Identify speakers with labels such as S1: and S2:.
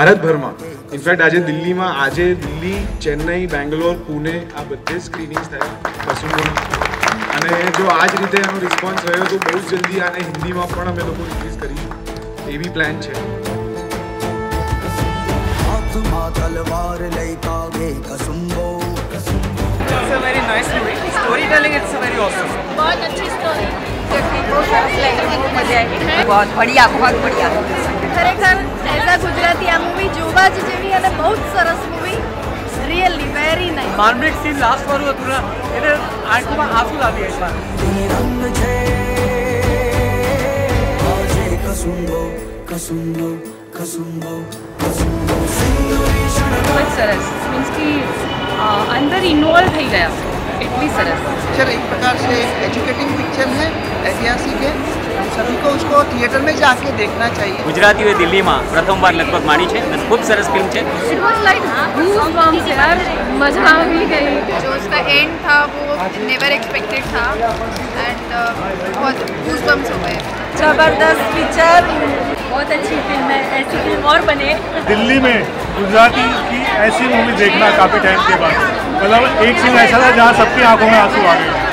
S1: ભારતભરમાં ઇનફેક્ટ આજે દિલ્હીમાં દિલ્હી, ચેન્નઈ, બેંગ્લોર, પુણે આ બધે સ્ક્રીનિંગ્સ થયા કસુંબોની અને જો આ જ રીતે એનો રિસ્પોન્સ રહ્યો તો બહુ જ જલ્દી આને હિન્દીમાં પણ અમે લોકો રિલીઝ કરીશું એવી પ્લાન છે.
S2: It's a very nice movie. Storytelling, it's a very awesome.
S3: बहुत अच्छी स्टोरी. बहुत बढ़िया. ખરેખર એઝ અ ગુજરાતી આ મૂવી જોવા જ જેવી અને બહુ જ સરસ મૂવી. Really very nice.
S2: માર્મિટ સીન લાસ્ટ વાળું હતું ને એટલે આંખમાં આંસુ લાવી ગયા.
S4: बहुत सरस मीन्स कि अंदर इन्वॉल्व થઈ ગયા એટલી સરસ.
S5: पिक्चर एक प्रकार से एजुकेटिंग पिक्चर है, ऐतिहासिक है. सभी को उसको थिएटर में जाके देखना चाहिए.
S6: गुजरातीओ दिल्ली में प्रथम बार लगभग मानी है. खूब सरस फिल्म है.
S4: इट वाज लाइक गूज़बम्प्स यार, मजा आ गई.
S3: जो उसका एंड था वो नेवर एक्सपेक्टेड था एंड बहुत गूज़बम्प्स हो गए. जबरदस्त पिक्चर, बहुत अच्छी फिल्म है. ऐसी फिल्म और बने.
S7: दिल्ली में गुजराती की ऐसी मूवी देखना काफ़ी टाइम के बाद, मतलब एक सीन ऐसा था जहाँ सबकी आंखों में आंसू आ गए.